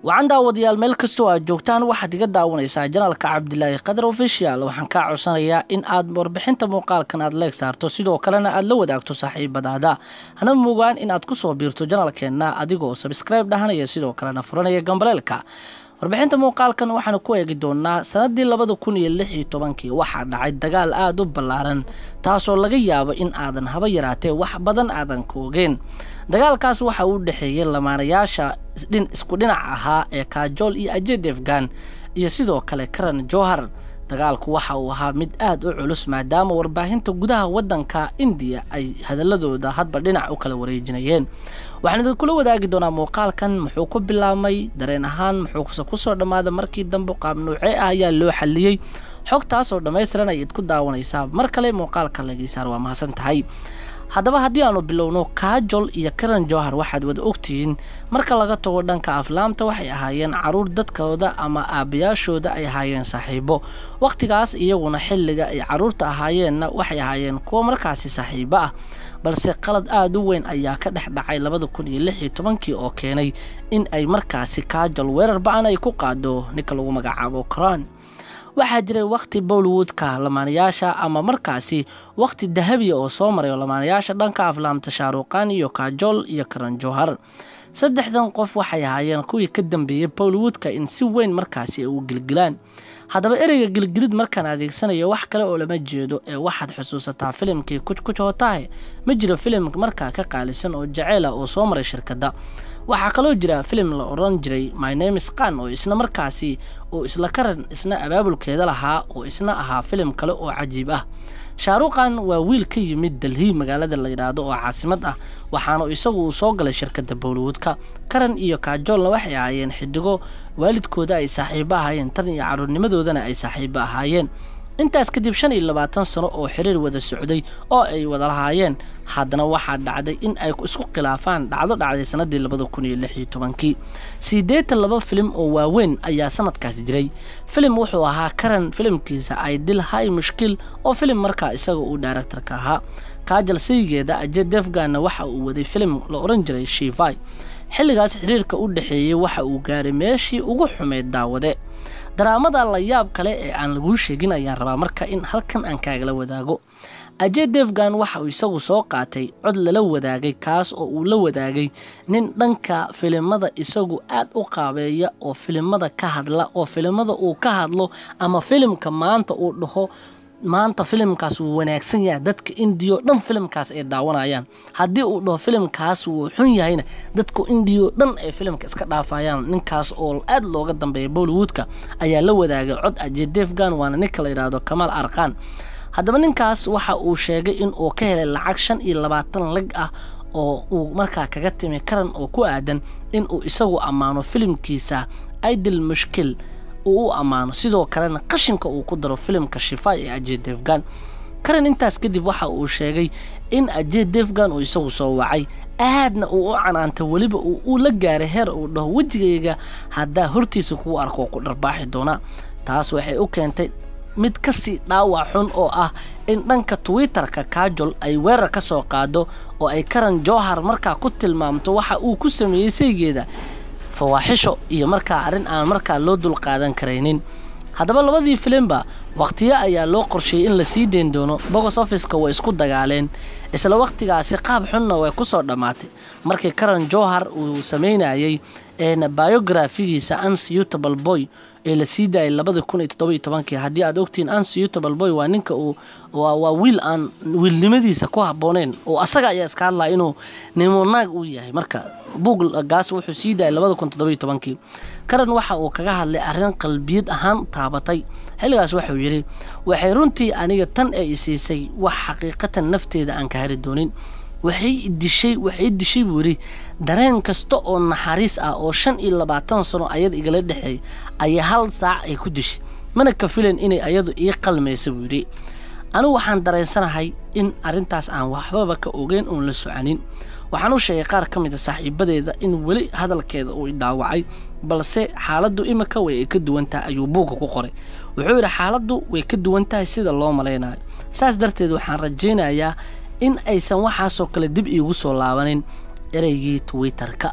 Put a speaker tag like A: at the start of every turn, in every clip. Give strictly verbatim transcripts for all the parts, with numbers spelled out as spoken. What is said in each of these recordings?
A: وعند وديال مeel kasto aad joogtaan waxaad iga daawanaysaa janaalka Cabdilaahi Qadar Official waxaan ka codsanayaa in aad warbixinta muuqaalkan aad leeg saarto sidoo kalena aad la wadaagto saaxiibadaada hana mugaan in aad ku soo biirto janaalkeena adigoo subscribe dhahanaya sidoo kalena furanaya gambaleelka warbixinta muuqaalkan waxaan ku eegi doonaa sanadii laba kun iyo lix iyo toban waxa dhacay dagaal aad u ballaaran taasoo laga yaabo in aadan haba yaraatee wax badan aadan koogeen dagaalkaas waxa uu dhaxeeyay lamaanayaasha din isku dhinac ahaa ee Kajol iyo Ajay Devgan iyo sidoo kale Karan Johar dagaalku waxa uu ahaa mid aad u culus maadaama warbaahinta gudaha wadanka India ay hadaladooda hadba dhinac u kala wareejinayeen waxaan idin kula wadaagi doonaa muuqaalkan muxuu ku bilaabmay dareen ahaan muxuu ku soo dhamaada markii dambe qaab nuucee ah ayaa loo xaliyay xogtaas oo dhameystiran ay ku daawanaysaa mar kale muuqaalka laga saar waa mahadsan tahay haddaba haddii aanu bilowno Kajol iyo Karan Johar waxaad wada ogtiin marka laga tago dhanka aflaamta waxay ahaayeen caruur dadkooda ama aabayaashooda ay ahaayeen saaxiibo waqtigaas iyaguna xilliga ay caruurta ahaayeenna waxay ahaayeen kuwa markaasi saaxiibo ah balse qalad aad u weyn ayaa ka dhex dhacay laba kun iyo lix iyo toban oo keenay in ay markaasi Kajol weerar ba'an ay ku qaado ninka lagu magacaabo Karan waxaa jiray waqti Bollywoodka lamaanayaasha ama markaasi waqti dahabi oo soo maray lamaanayaasha dhanka aflaamta Shaaruqan iyo Kajol iyo Karan Johar saddexdan qof waxay ahaayeen kuwii ka dambeeyay Bollywoodka in si weyn markaasi ay u gilgilaan haddaba ereyga gilgilid markaan adeegsanayo wax kale oo lama jeedo ee waxaad xusuusataa filimkii kuch kuch hota hai ma jiro filim markaa ka qaalisan oo jaceyl ah oo soo maray shirkadda waxaa kaloo jira filim la oran jiray My Name is Khan oo isna markaasi oo isla Karan isna abaabulkeeda lahaa oo isna ahaa filim kale oo cajiib ah Shaaruqan waa wiil ka yimid Delhi magaalada la yiraahdo oo caasimad ah waxaana isagu uu soo galay shirkadda Bollywoodka Karan iyo Kajolna waxay ahaayeen xidigo waalidkooda ay saaxiibo ahaayeen tan iyo caruurnimadoodana ay saaxiibo ahaayeen intaas kadib shan iyo labaatan sano oo xiriir wada socday oo ay wada lahaayeen haddana waxaa dhacday in ay isku khilaafaan dhacdo dhacday sanadii laba kun iyo lix iyo toban sideetan laba film oo waaweyn ayaa sanadkaas jiray film wuxuu ahaa Karan filmkiisa ay dil hay mushkil oo film markaa isaga uu director-ka ahaa Kajol saygeeda Ajay Devgan waxa uu waday film la oran jiray Shivai xilligaas xiriirka u dhaxeeyay waxa uu gaaray meeshii ugu xumeed daawade daraamada la yaab kale ee aan lagu sheegin ayaan rabaa marka in halkan aan kaaga la wadaago Ajay Devgan waxa uu isagu soo qaatay cod la wadaagay kaas oo uu la wadaagay nin dhanka filimada isagu aad u qaabeeya oo filimada ka hadla oo filimada uu ka hadlo ama filimka maanta uu dhaho maanta filimkaas uu wanaagsan yahay dadka Indiyo dhan filimkaas ay daawanayaan hadii uu dhaho filimkaas uu xun yahayna dadka Indiyo dhan ay filimka iska dhaafayaan ninkaas oo aad looga dambeeyay Bollywoodka ayaa la wadaagay cod Ajay Devgan waana ninka la yiraahdo Kamal Arqan haddaba ninkaas waxa uu sheegay in uu ka helay lacag shan iyo labaatan lag ah oo uu markaa kaga timi Karan oo ku aadan in uu isagu amaano filimkiisa Idil Mushkil uu amaano sidoo kalena qashinka uu ku daro filimka Shivai ee Ajay Devgan Karan intaas kadib waxa uu sheegay in Ajay Devgan uu isagu soo wacay aadna uu u canaanta waliba uu la gaaray heer uu dhaho wajigayga hadaa hortiisa ku arko ku dharbaaxi doona taas waxay u keentay mid kasi dhaawac xun oo ah in dhanka Twitter-ka Kajol ay weerar ka soo qaado oo ay Karan Johar markaa ku tilmaamto waxa uu ku sameeyay saygeeda fawaaxisho iyo markaa arin aan markaa loo dul qaadan kareynin haddaba labadii filimba waqtiyo ayaa loo qorsheeyay in la sii deen doono box office-ka way isku dagaaleen isla waqtigaasi qaab xunna way ku soo dhamaatay markii Karan Johar uu sameynayay ee biography-giisa Unsuitable Boy ee la sii daayay laba kun iyo toddoba iyo toban hadii aad ogtiin Unsuitable Boy waa ninka uu waa wiil aan wiilnimadiisa ku habooneen oo asaga ayaa iska hadlaa inuu nimonaag uu yahay marka buuggaas wuxuu sii daayay laba kun iyo toddoba iyo toban Karan waxa uu kaga hadlay arrin qalbiyad ahaan taabatay xilligaas wuxuu yiri waxay runtii aniga tan ay isiisay wax xaqiiqatan nafteeda aan ka hari doonin waxay dishay waxay dishay wuri dareen kasta oo naxariis ah oo shan iyo labaatan sano ayad igala dhaxay ay hal saac ay ku dishay mana ka filan inay ayadu ii qalmeyso wuri anu waxaan dareensanahay in arintaas aan waxbaba ka ogeyn oo la soconin waxaan u sheegay qaar kamid ah saaxiibadeeda in wali hadalkeeda uu dhaawacay balse xaaladdu imika way ka duwan tahay ayuu buuga ku qoray wuxuu yiri xaaladdu way ka duwan tahay sida loo maleynayo saas darteed waxaan rajaynayaa in aysan waxaas oo kale dib iigu soo laabanin ereygii Twitter-ka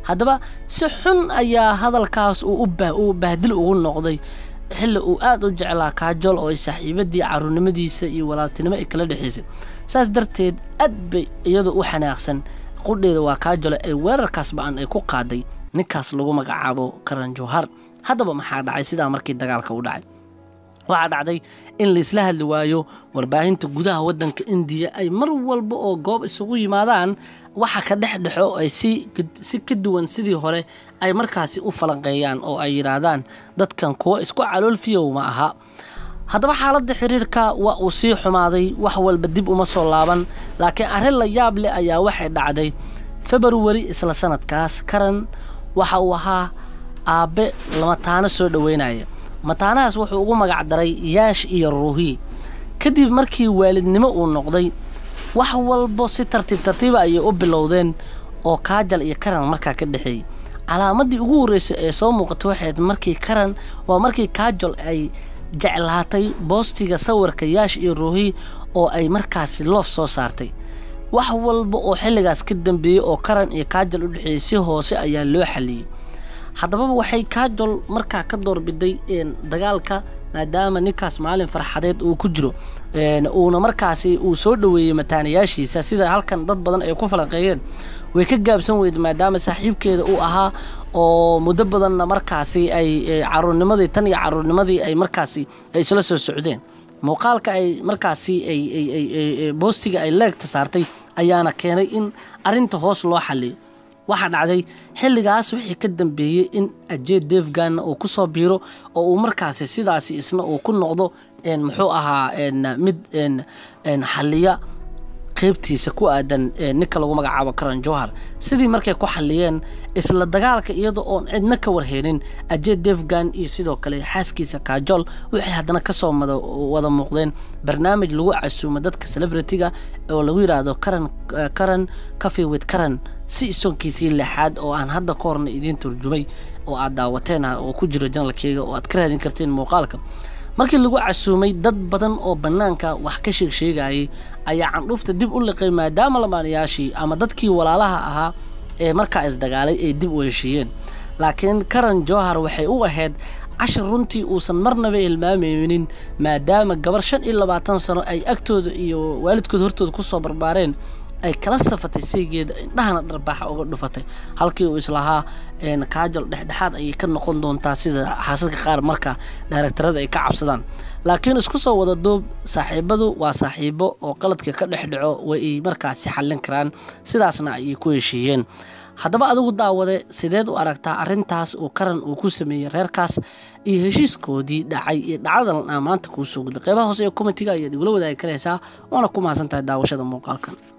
A: haddaba si xun ayaa hadalkaas uu u bahdil ugu noqday xilli uu aad u jeclaa Kajol oo ay saaxiibadii caruurnimadiisa iyo walaaltinimo ay kala dhaxaysay saas darteed aad bay iyadu u xanaaqsan qudheeda waa Kajol ay weerarkaas baan ay ku qaaday ninkaas lagu magacaabo Karan Johar haddaba maxaa dhacay sidaa markii dagaalka u dhacay waxa dhacday in la isla hadli waayo warbaahinta gudaha wadanka India ay mar walba oo goob isugu yimaadaan waxa ka dhaxdhaxo ay si si ka duwan sidii hore ay markaasi u falanqeeyaan oo ay yiraahdaan dadkan kuwa isku calool fiyow ma aha haddaba xaaladda xiriirka waa uu sii xumaaday wax walba dib uma soo laaban laakiin arrin la yaab leh ayaa waxay dhacday February isla sanadkaas Karan waxa uu ahaa aabe lama taana soo dhaweynaya mataanaas wuxuu ugu magac daray Yaash iyo Ruuhi kadib markii waalidnimo uu noqday wax walba si tartiib tartiib ay u bilowdeen oo Kajol iyo Karan markaa ka dhaxay calaamadii ugu horeysay ee soo muuqatay waxay markii Karan waa markii Kajol ay jeclaatay boostiga sawirka Yaash iyo Ruuhi oo ay markaasi loof soo saartay wax walba oo xilligaas ka dambeeyay oo Karan iyo Kajol u dhaxay si hoose ayaa loo xaliyay haddaba waxay Kajol markaa ka doorbiday in dagaalka maadaama ninkaas maalin farxadeed uu ku jiro een uuna markaasi uu soo dhaweeyay mataanayaashiisa sida halkan dad badan ay ku falanqeeyeen way ka gaabsan weyd maadaama saaxiibkeeda uu ahaa oo muddo badanna markaasi ay caruurnimadii tan iyo caruurnimadii ay markaasi ay isla soo socdeen muuqaalka ay markaasi ay ay boostiga ay leegta saartay ayaana keenay in arinta hoos loo xaliyo waxa dhacday xilligaas wixii ka dambeeyay in Ajay Devgan uu ku soo biiro oo uu markaasi sidaas isna uu ku noqdo een muxuu ahaa een mid een een xaliya qaybtiisa ku aadan ninka lagu magacaabo Karan Johar sidii markay ku xaliyeen isla dagaalka iyadoo oo cidna ka warheenin Ajay Devgan iyo sidoo kale xaaskiisa Kajol wixii hadana ka soo wada muuqdeen barnaamij lagu casuumo dadka celebrity-ga oo lagu yiraahdo Karan Karan Coffee with Karan si sonkiisii lixaad oo aan hadda ka horna idin turjumay oo aad daawateen oo ku jiro channelkayga oo aad ka raadin karteen muuqaalka markii lagu casuumay dad badan oo banaanka wax ka sheeg sheegayay ayaa candhuufta dib u liqay maadaama lamaanayaashii ama dadkii walaalaha ahaa ee markaa is dagaalay ay dib u heshiiyeen laakiin Karan Johar waxay u ahayd cashar runtii uusan marnaba ilmaameynin maadaama gabar shan iyo labaatan sano ay agtooda iyo waalidkood hortooda ku soo barbaareen ay kala safatay saygeeda indhahana dharbaaxa uga dhufatay halkii uu islahaa een Kajol dhexdhexaad ay ka noqon doontaa sida xaasadka qaar marka directorada ay ka cabsadaan laakiin isku soo wada doob saaxiibadu waa saaxiibo oo qaladka ka dhexdhaco way markaasi xallin karaan sidaasna ay ku heshiiyeen haddaba adigu daawade sideed u aragtaa arintaas oo Karan uu ku sameeyay reerkaas iyo heshiiskoodii dhacay iyo dhacdadan maanta ku soo gudbay qaybaha hoose ee comment-ga ayaad igula wadaagi karaysaa waana ku mahadsantahay daawashada muuqaalkan.